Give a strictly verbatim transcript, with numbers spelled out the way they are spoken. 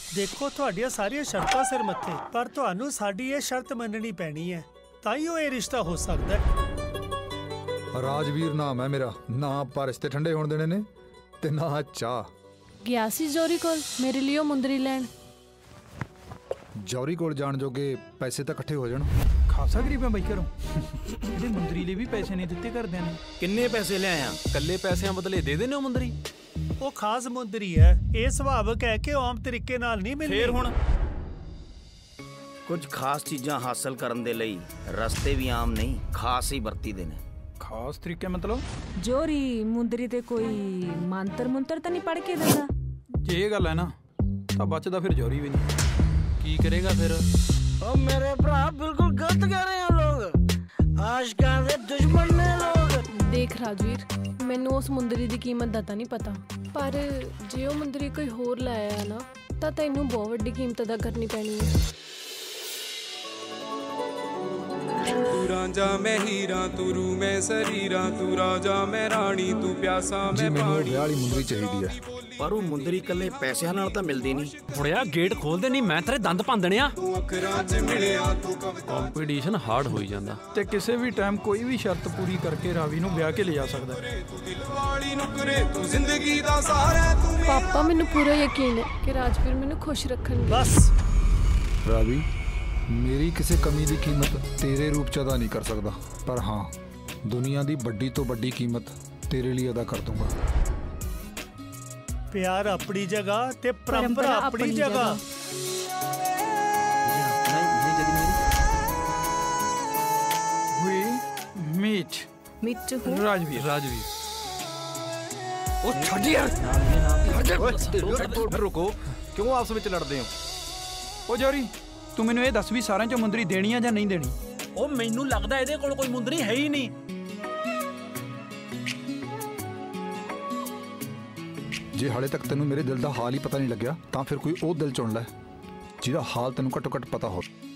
देखो तुहाडियां सारियां शर्तां सिर मत्थे, पर तुहानू साडी ये शर्त मननी पैनी है, ताईओ ये रिश्ता हो सकदा है। राजवीर नाम है मेरा, ना आप रिश्ते ठंडे होने देने ने ते ना चाह। गया सी जौहरी कोल मेरे लिए मुंदरी लैन। जौहरी कोल जान जोगे पैसे तो इकट्ठे हो जाण। खासा गरीब है बई घरों, जेडे मुंदरी लिए भी पैसे नहीं दिते घरदियां ने। किन्ने पैसे ले आया? कल्ले पैसिਆਂ बदले दे देने मुंदरी। ਉਹ ਖਾਸ ਮੁੰਦਰੀ ਹੈ, ਇਹ ਸੁਭਾਵਕ ਹੈ ਕਿ ਆਮ ਤਰੀਕੇ ਨਾਲ ਨਹੀਂ ਮਿਲਦੀ। ਫੇਰ ਹੁਣ ਕੁਝ ਖਾਸ ਚੀਜ਼ਾਂ ਹਾਸਲ ਕਰਨ ਦੇ ਲਈ ਰਸਤੇ ਵੀ ਆਮ ਨਹੀਂ, ਖਾਸ ਹੀ ਵਰਤੀਦੇ ਨੇ। ਖਾਸ ਤਰੀਕੇ मतलब ਜੋਰੀ ਮੁੰਦਰੀ ਤੇ ਕੋਈ ਮੰਤਰ ਮੰਤਰ ਤਾਂ ਨਹੀਂ ਪੜ ਕੇ ਦਿੰਦਾ? ਜੇ ਇਹ ਗੱਲ ਹੈ ਨਾ ਤਾਂ ਬਚਦਾ ਫਿਰ ਜੋਰੀ ਵੀ ਨਹੀਂ। ਕੀ ਕਰੇਗਾ ਫਿਰ? ओ मेरे भरा बिल्कुल गलत कह रहे हैं लोग, आशिकां दे दुश्मन ने लोग। देख राजवीर, मैनू उस मुंदरी दी कीमत दा तां नहीं पता, पर जे वो मुंदरी कोई होर ले आया ना तां तैनू बहुत वड्डी कीमत अदा करनी पैनी है। तू रांझा मैं हीरा, तू रू मैं सरीरा, तू राजा मैं रानी, तू प्यासा मैं पानी। वाली मुंदरी चाहिए है, पर वो मुंदरी कल्ले पैसिਆਂ ਨਾਲ ਤਾਂ ਮਿਲਦੀ ਨਹੀਂ। ਥੋੜਿਆ ਗੇਟ ਖੋਲ ਦੇ, ਨਹੀਂ ਮੈਂ ਤੇਰੇ ਦੰਦ ਭੰਨ ਦੇਣੇ ਆ। तू अखरां च मिलिया तू कविता। ਕੰਪੀਟੀਸ਼ਨ ਹਾਰਡ ਹੋਈ ਜਾਂਦਾ ਤੇ ਕਿਸੇ ਵੀ ਟਾਈਮ ਕੋਈ ਵੀ ਸ਼ਰਤ ਪੂਰੀ ਕਰਕੇ ਰਾਵੀ ਨੂੰ ਵਿਆਹ ਕੇ ਲੈ ਜਾ ਸਕਦਾ। तू दिल वाली नुकरे, तू जिंदगी दा सहारा, तू पापा मैनू पूरा यकीन है कि राजवीर मैनू खुश रखणगे। बस रावी, मेरी किसी कमी की कीमत तेरे रूप च अदा नहीं कर सकता, पर हाँ दुनिया की बड़ी तो बड़ी कीमत तेरे लिए अदा कर दूंगा। प्यार अपनी जगह ते परंपरा अपनी जगह। मीट मिट हूँ राजवीर। राजवीर ओ छੱਡ यार, रुको, क्यों आपस में लड़ते हो? ओ जौहरी तू मैनू ये दस भी सारे चों मुंदरी देनी है या नहीं देनी? ओ मैनू लगदा ਇਹਦੇ ਕੋਲ ਕੋਈ ਮੁੰਦਰੀ ਹੈ ਹੀ ਨਹੀਂ। जे हाले तक तेनू मेरे दिल का हाल ही पता नहीं लग्या, तो फिर कोई और दिल चुन लै जिहदा हाल तेनू घट्टो घट्ट पता हो।